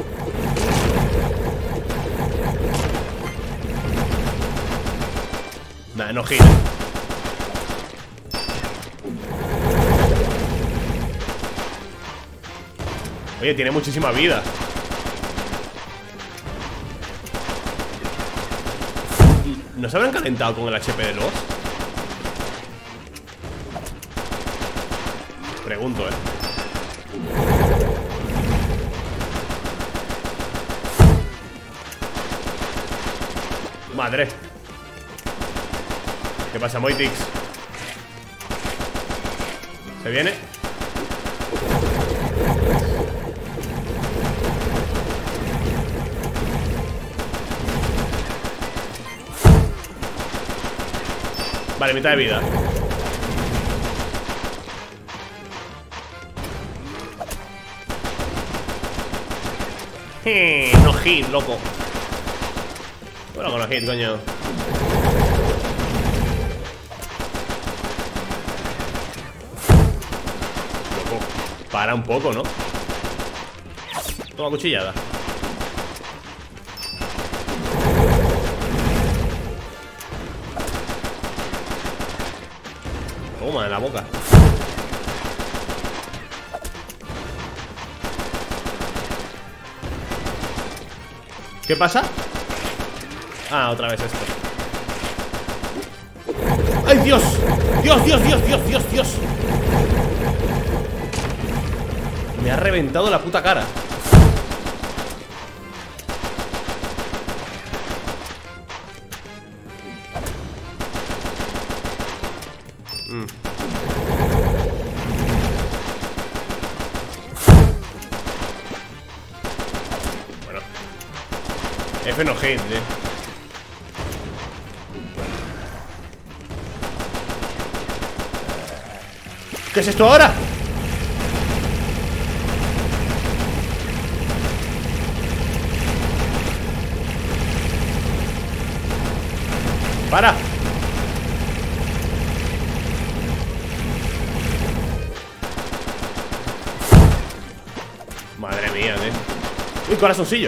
Nah, no gira. Oye, tiene muchísima vida. ¿No se habrán calentado con el H P de los? pregunto, eh. Madre. ¿Qué pasa, Moitix? ¿Se viene? Vale, mitad de vida. Eh, no hit, loco. Bueno, con los hit, coño. Loco, para un poco, ¿no? Toma cuchillada. Toma, en la boca. ¿Qué pasa? Ah, otra vez esto. ¡Ay, Dios! ¡Dios, Dios, Dios, Dios, Dios, Dios! Me ha reventado la puta cara. Mm. Bueno. F no hit, eh. ¿Qué es esto ahora? ¡Para! Madre mía, tío. ¡Uy, corazoncillo!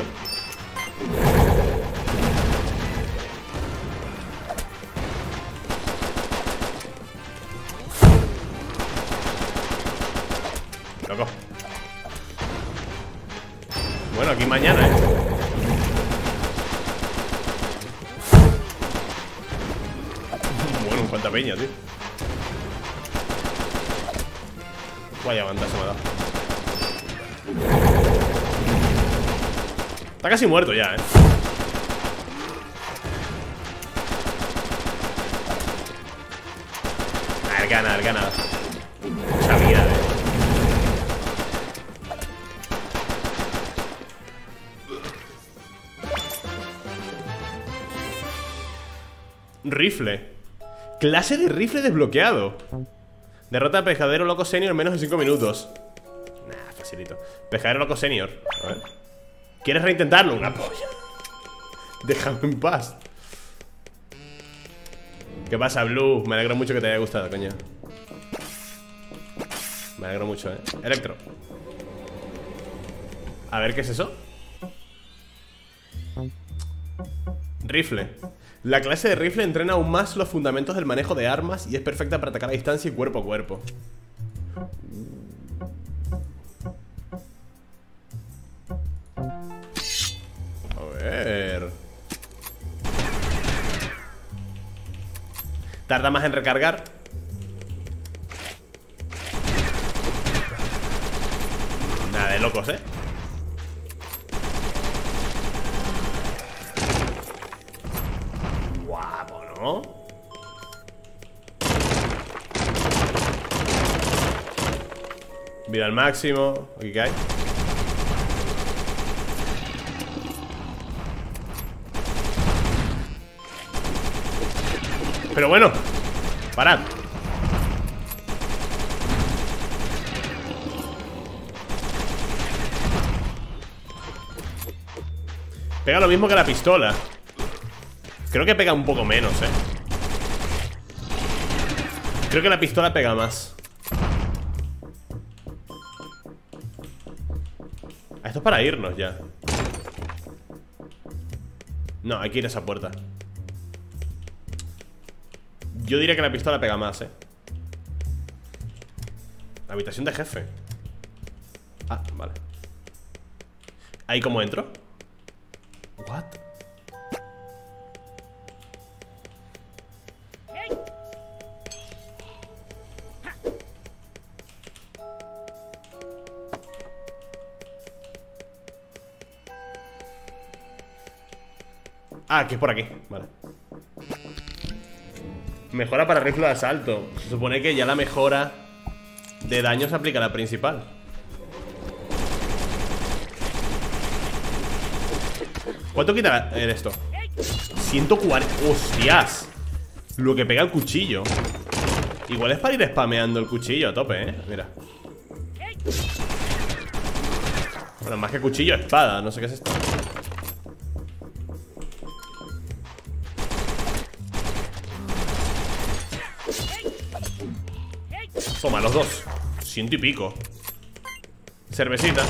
Loco. Bueno, aquí mañana, ¿eh? Bueno, cuánta peña, tío. Vaya banda se me ha dado. Está casi muerto ya, ¿eh? A ver, gana, a ver, gana. Mucha vida, ¿eh? Rifle. Clase de rifle desbloqueado. Derrota al pescadero loco senior en menos de cinco minutos. Nah, facilito. Pescadero loco senior. A ver. ¿Quieres reintentarlo? Una polla. Déjame en paz. ¿Qué pasa, Blue? Me alegro mucho que te haya gustado, coño. Me alegro mucho, eh. Electro. A ver, ¿qué es eso? Rifle. La clase de rifle entrena aún más los fundamentos del manejo de armas y es perfecta para atacar a distancia y cuerpo a cuerpo. A ver. Tarda más en recargar. Nada de locos, ¿eh? ¿No? Vida al máximo. Aquí que hay. Pero bueno, parad. Pega lo mismo que la pistola. Creo que pega un poco menos, eh. Creo que la pistola pega más. Esto es para irnos ya. No, hay que ir a esa puerta. Yo diría que la pistola pega más, eh. Habitación de jefe. Ah, vale. ¿Ahí cómo entro? What? Ah, que es por aquí, vale. Mejora para rifle de asalto. Se supone que ya la mejora de daño se aplica a la principal. ¿Cuánto quita el esto? ciento cuarenta. ¡Hostias! Lo que pega el cuchillo. Igual es para ir spameando el cuchillo a tope, ¿eh? Mira. Bueno, más que cuchillo, espada. No sé qué es esto. Toma, los dos. Ciento y pico. Cervecita.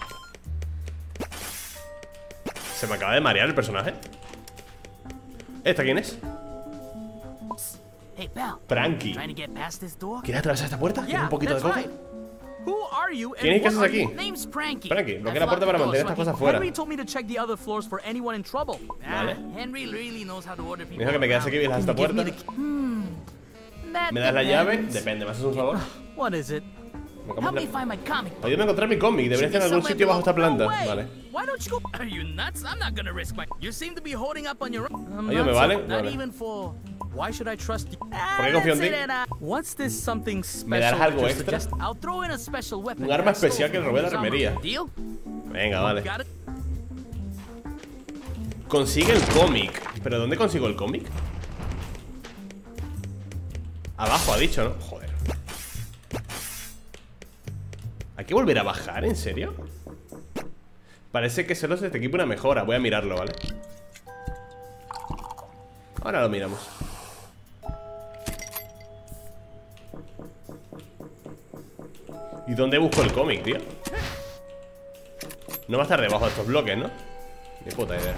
Se me acaba de marear el personaje. ¿Esta quién es? Hey, pal. Frankie. Trying to get past this door? ¿Quieres atravesar esta puerta? ¿Quieres Yeah, un poquito de that's coca? right. Who are you ¿Quién es and que what haces are you? aquí? Name's Frankie. Frankie, bloquea That's la puerta para logical, mantener estas Swanky. cosas fuera. Henry told me to check the other floors for anyone in trouble. Vale. Ah, Henry really knows how to order people. Me dijo que me quedase aquí y vigilas esta Can you give puerta. me the- Hmm. That ¿Me das la llave? depends. Depende, ¿me haces un favor? What is it? ¿Me Help comes me la- find my comic book. Ayúdame a encontrar mi cómic. Debería Should estar be en algún somewhere sitio bajo esta below- planta. No way. Vale. Why don't you go? Are you nuts? I'm not gonna risk my. You seem to be holding up on your own. I'm Ayúdame, not ¿vale? so- Not Vale. even for. Why should I trust you? ¿Por qué confío en ti? What's this something special? ¿Me darás algo that you extra? suggest? I'll throw in a special weapon. Un arma that I stole especial que from robé de la Summer. armería. Deal? Venga, vale. Got it? Consigue el cómic. ¿Pero dónde consigo el cómic? Abajo ha dicho, ¿no? Joder. ¿Hay que volver a bajar? ¿En serio? Parece que solo se te equipa una mejora. Voy a mirarlo, ¿vale? Ahora lo miramos. ¿Y dónde busco el cómic, tío? No va a estar debajo de estos bloques, ¿no? Ni puta idea.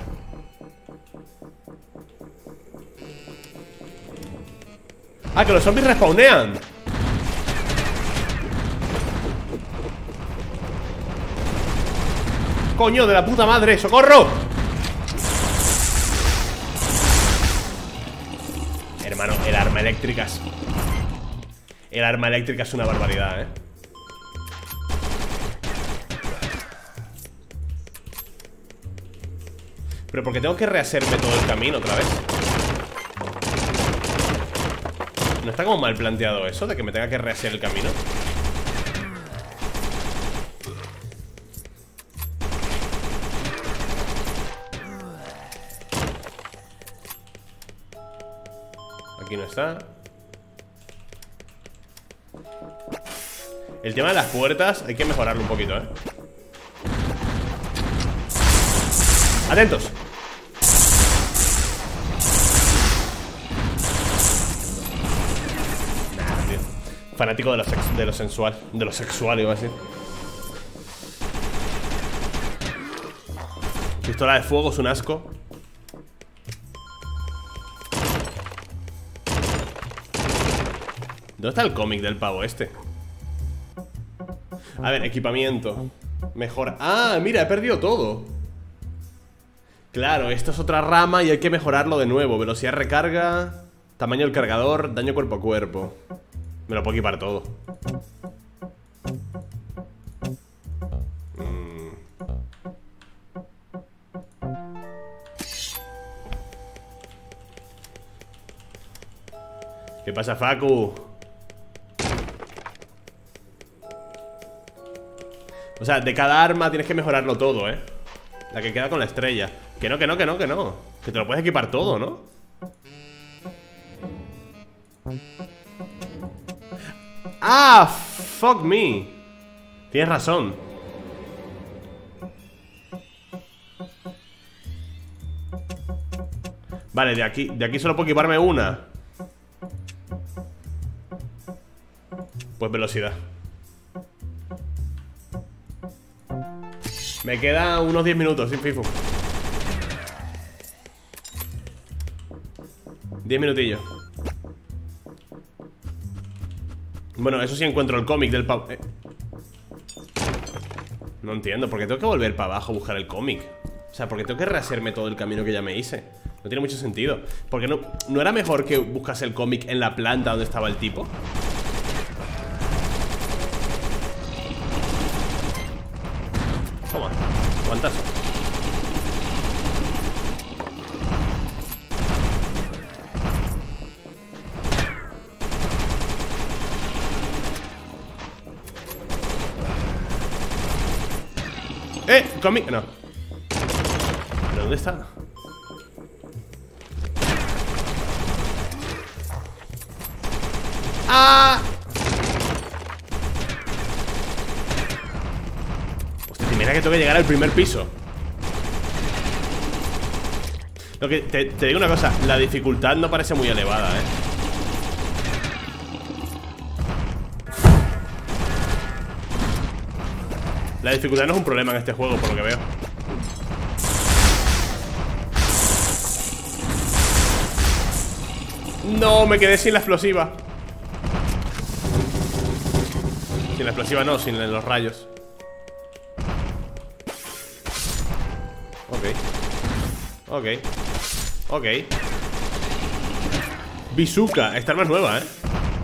¡Ah, que los zombies respawnean! ¡Coño, de la puta madre! ¡Socorro! Hermano, el arma eléctrica es... El arma eléctrica es una barbaridad, ¿eh? Pero porque tengo que rehacerme todo el camino otra vez. ¿No está como mal planteado eso de que me tenga que rehacer el camino? Aquí no está. El tema de las puertas hay que mejorarlo un poquito, ¿eh? ¡Atentos! Nah, tío. Fanático de lo, sex de lo sensual. De lo sexual, iba a decir. Pistola de fuego es un asco. ¿Dónde está el cómic del pavo este? A ver, equipamiento. Mejora. ¡Ah, mira, he perdido todo! Claro, esto es otra rama y hay que mejorarlo de nuevo. Velocidad de recarga, tamaño del cargador, daño cuerpo a cuerpo. Me lo puedo equipar todo. Mm. ¿Qué pasa, Facu? O sea, de cada arma tienes que mejorarlo todo, ¿eh? La que queda con la estrella. Que no, que no, que no, que no. Que te lo puedes equipar todo, ¿no? ¡Ah! Fuck me. Tienes razón. Vale, de aquí, de aquí solo puedo equiparme una. Pues velocidad. Me queda unos diez minutos sin FIFU. diez minutillos. Bueno, eso sí encuentro el cómic del pavo. eh. No entiendo, ¿por qué tengo que volver para abajo a buscar el cómic? O sea, ¿por qué tengo que rehacerme todo el camino que ya me hice? No tiene mucho sentido. Porque no, ¿no era mejor que buscase el cómic en la planta donde estaba el tipo? Toma, guantazo. ¡Eh! Cómic. No. ¿Pero dónde está? ¡Ah! Hostia, te imaginas que tengo que llegar al primer piso. Lo que te, te digo una cosa, la dificultad no parece muy elevada, eh. La dificultad no es un problema en este juego, por lo que veo. No, me quedé sin la explosiva. Sin la explosiva no, sin los rayos. Ok. Ok. Ok. Bazooka, esta arma es nueva, eh.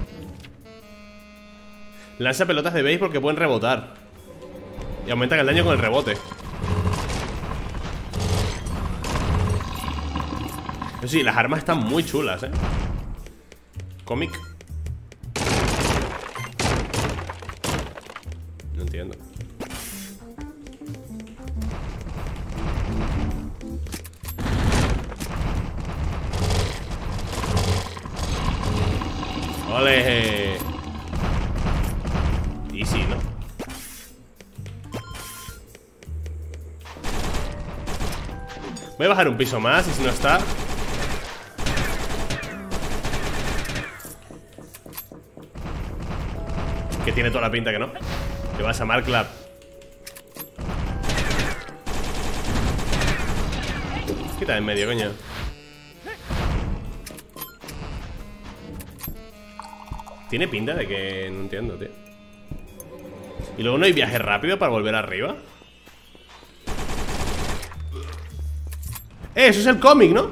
Lanza pelotas de béisbol que pueden rebotar y aumentan el daño con el rebote. Eso sí, las armas están muy chulas, eh. Cómic. No entiendo. Ole. Easy, ¿no? Voy a bajar un piso más y si no está... Que tiene toda la pinta que no. Te vas a Marklab. Quita en medio, coño. Tiene pinta de que... No entiendo, tío. Y luego no hay viaje rápido para volver arriba. Eh, eso es el cómic, ¿no?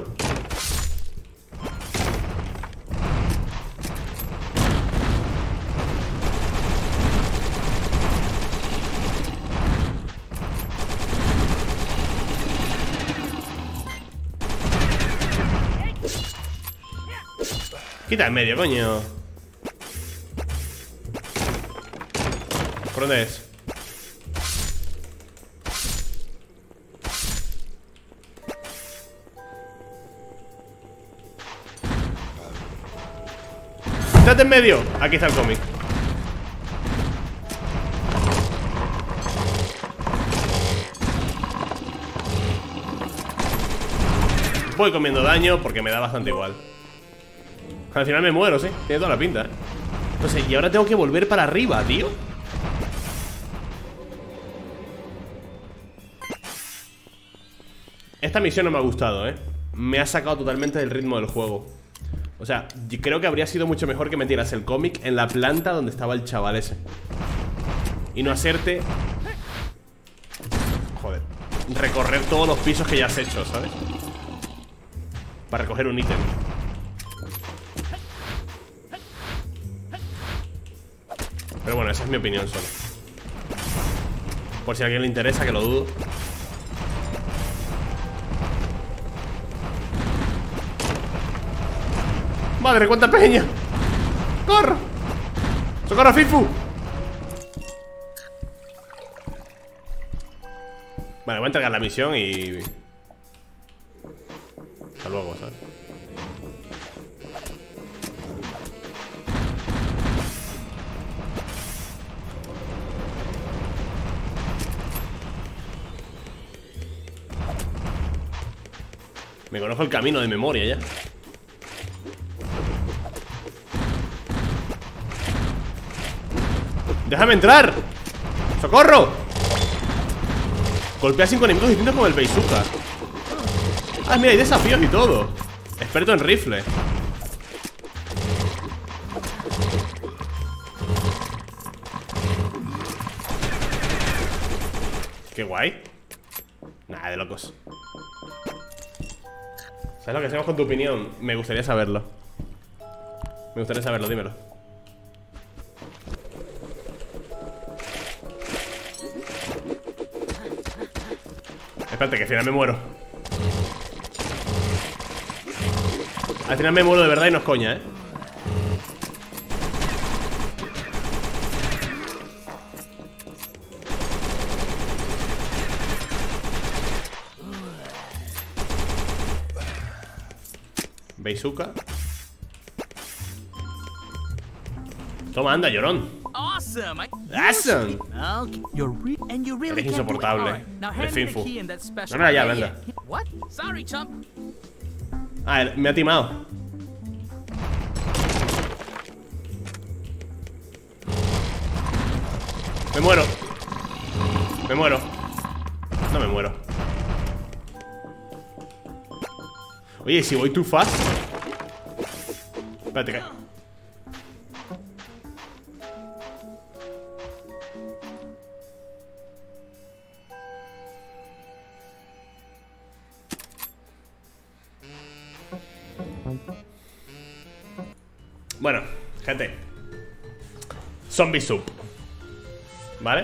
Quita en medio, coño. ¿Por dónde es? ¡Quítate en medio! Aquí está el cómic. Voy comiendo daño porque me da bastante igual. Al final me muero, sí. Tiene toda la pinta, ¿eh? No sé, y ahora tengo que volver para arriba, tío. Esta misión no me ha gustado, ¿eh? Me ha sacado totalmente del ritmo del juego. O sea, yo creo que habría sido mucho mejor que metieras el cómic en la planta donde estaba el chaval ese y no hacerte... Joder. Recorrer todos los pisos que ya has hecho, ¿sabes? Para recoger un ítem. Pero bueno, esa es mi opinión solo. Por si a alguien le interesa, que lo dudo. ¡Madre, cuánta peña! ¡Corro! ¡Socorro, Fifu! Vale, voy a entregar la misión y... Hasta luego, ¿sabes? Me conozco el camino de memoria ya. ¡Déjame entrar! ¡Socorro! Golpea cinco enemigos distintos con el bazooka. Ah, mira, hay desafíos y todo. Experto en rifle. Qué guay. Nada de locos. ¿Sabes lo que hacemos con tu opinión? Me gustaría saberlo. Me gustaría saberlo, dímelo. Espérate, que al final me muero. Al final me muero de verdad y no es coña, ¿eh? Beisuka. Toma, anda, llorón. Awesome. I Awesome. Okay. You're re and you really Eres can do it. insoportable. All right. Now Eres hand me the finfu. key and that special. No, no, ya, Yeah, venga. yeah. What? Sorry, chump. Ah, él me ha timado. Me muero. Me muero. No me muero. Oye, si voy too fast. Espérate, que... Bueno, gente. Zombie Soup. ¿Vale?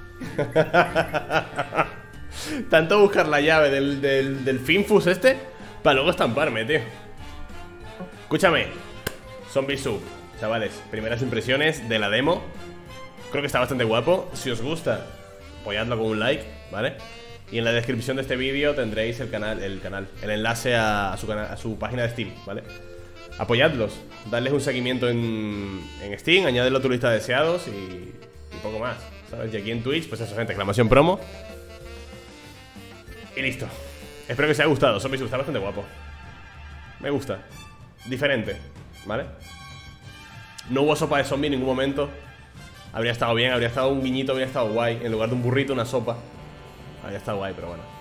Tanto buscar la llave del, del, del Finfus este para luego estamparme, tío. Escúchame. Zombie Soup, chavales, primeras impresiones de la demo. Creo que está bastante guapo. Si os gusta, apoyadlo con un like, ¿vale? Y en la descripción de este vídeo tendréis el canal, el canal, el enlace a, a, su, canal, a su página de Steam, ¿vale? Apoyadlos, darles un seguimiento en, en Steam, añádelo a tu lista de deseados y, y poco más, ¿sabes? Y aquí en Twitch, pues eso, gente, exclamación promo. Y listo. Espero que os haya gustado. Zombie Soup está bastante guapo. Me gusta. Diferente, ¿vale? No hubo sopa de zombie en ningún momento. Habría estado bien, habría estado un guiñito, habría estado guay. En lugar de un burrito, una sopa. Habría estado guay, pero bueno.